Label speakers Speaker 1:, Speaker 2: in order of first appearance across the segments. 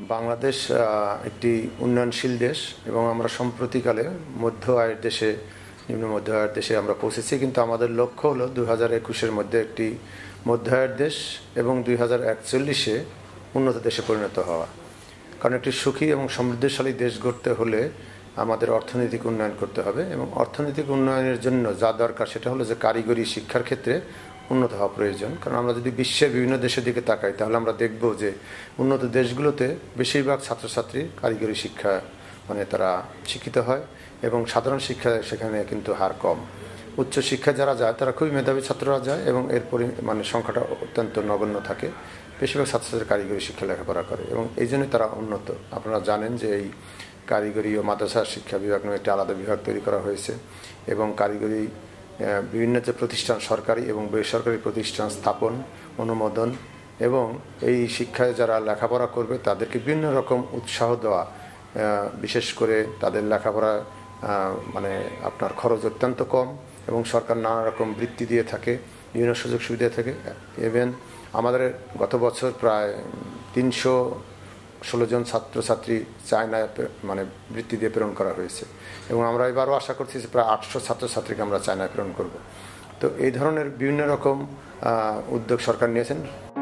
Speaker 1: বাংলাদেশ একটি উন্নয়নশীল দেশ এবং আমরা সম্প্রতিকালে মধ্য আয়ের দেশে নিম্ন মধ্য আয়ের দেশে আমরা পৌঁছেছি, কিন্তু আমাদের লক্ষ্য হলো 2021-এর মধ্যে একটি মধ্য আয়ের দেশ এবং 2041-এ উন্নত দেশে পরিণত হওয়া। কারণ একটি সুখী এবং সমৃদ্ধশালী দেশ গড়তে হলে আমাদের অর্থনৈতিক উন্নয়ন করতে হবে এবং অর্থনৈতিক উন্নয়নের জন্য যা দরকার সেটা হলো যে কারিগরি শিক্ষার ক্ষেত্রে উন্নত হওয়া প্রয়োজন। কারণ আমরা যদি বিশ্বের বিভিন্ন দেশের দিকে তাকাই তাহলে আমরা দেখব যে উন্নত দেশগুলোতে বেশিরভাগ ছাত্রছাত্রী কারিগরি শিক্ষা তারা শিক্ষিত হয় এবং সাধারণ শিক্ষা সেখানে কিন্তু হার কম। উচ্চ শিক্ষা যারা যায় তারা খুবই মেধাবী ছাত্ররা যায় এবং এর সংখ্যাটা অত্যন্ত নগণ্য থাকে। বেশিরভাগ ছাত্রছাত্রী কারিগরি শিক্ষা লেখাপড়া করে এবং এই জন্যই তারা উন্নত। আপনারা জানেন যে এই কারিগরি ও মাদ্রাসা শিক্ষা বিভাগ নামে একটি আলাদা বিভাগ তৈরি করা হয়েছে এবং কারিগরি বিভিন্ন যে প্রতিষ্ঠান, সরকারি এবং বেসরকারি প্রতিষ্ঠান স্থাপন, অনুমোদন এবং এই শিক্ষায় যারা লেখাপড়া করবে তাদেরকে বিভিন্ন রকম উৎসাহ দেওয়া, বিশেষ করে তাদের লেখাপড়া আপনার খরচ অত্যন্ত কম এবং সরকার নানা রকম বৃত্তি দিয়ে থাকে, বিভিন্ন সুযোগ সুবিধা থাকে। ইভেন আমাদের গত বছর প্রায় 316 জন ছাত্রছাত্রী চায়নায় বৃত্তি দিয়ে প্রেরণ করা হয়েছে এবং আমরা এবারও আশা করছি যে প্রায় 800 ছাত্রছাত্রীকে আমরা চায়নায় প্রেরণ করব। তো এই ধরনের বিভিন্ন রকম উদ্যোগ সরকার নিয়েছেন।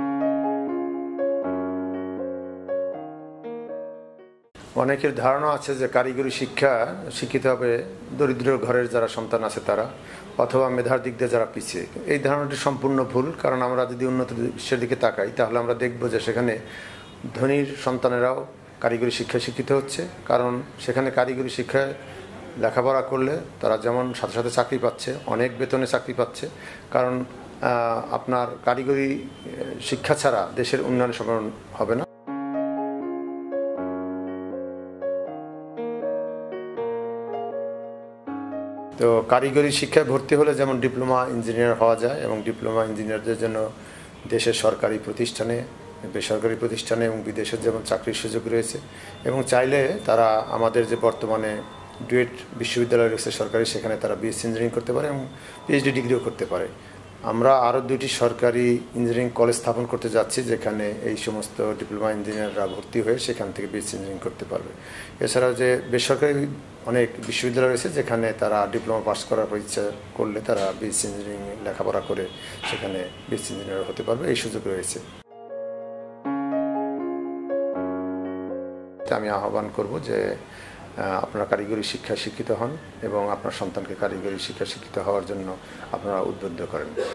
Speaker 1: অনেকের ধারণা আছে যে কারিগরি শিক্ষা শিক্ষিত হবে দরিদ্র ঘরের যারা সন্তান আছে তারা, অথবা মেধার দিক দিয়ে যারা পিছিয়ে। এই ধারণাটি সম্পূর্ণ ভুল। কারণ আমরা যদি উন্নত বিশ্বের দিকে তাকাই তাহলে আমরা দেখব যে সেখানে ধনীর সন্তানেরাও কারিগরি শিক্ষায় শিক্ষিত হচ্ছে। কারণ সেখানে কারিগরি শিক্ষায় লেখাপড়া করলে তারা যেমন সাথে সাথে চাকরি পাচ্ছে, অনেক বেতনে চাকরি পাচ্ছে। কারণ আপনার কারিগরি শিক্ষা ছাড়া দেশের উন্নয়ন সম্ভব হবে না। তো কারিগরি শিক্ষায় ভর্তি হলে যেমন ডিপ্লোমা ইঞ্জিনিয়ার হওয়া যায় এবং ডিপ্লোমা ইঞ্জিনিয়ারদের জন্য দেশের সরকারি প্রতিষ্ঠানে, বেসরকারি প্রতিষ্ঠানে এবং বিদেশের যেমন চাকরির সুযোগ রয়েছে এবং চাইলে তারা আমাদের যে বর্তমানে ডুয়েট বিশ্ববিদ্যালয় রয়েছে সরকারি, সেখানে তারা বিএসসি ইঞ্জিনিয়ারিং করতে পারে এবং পিএইচডি ডিগ্রিও করতে পারে। আমরা আরও 2টি সরকারি ইঞ্জিনিয়ারিং কলেজ স্থাপন করতে যাচ্ছি যেখানে এই সমস্ত ডিপ্লোমা ইঞ্জিনিয়াররা ভর্তি হয়ে সেখান থেকে বিএসসি ইঞ্জিনিয়ারিং করতে পারবে। এছাড়াও যে বেসরকারি অনেক বিশ্ববিদ্যালয় রয়েছে যেখানে তারা ডিপ্লোমা পাস করার ইচ্ছা করলে তারা বিএসসি ইঞ্জিনিয়ারিং লেখাপড়া করে সেখানে বিএসসি ইঞ্জিনিয়ার হতে পারবে, এই সুযোগ রয়েছে। আমি আহ্বান করব যে আপনারা কারিগরি শিক্ষায় শিক্ষিত হন এবং আপনার সন্তানকে কারিগরি শিক্ষায় শিক্ষিত হওয়ার জন্য আপনারা উদ্বুদ্ধ করেন।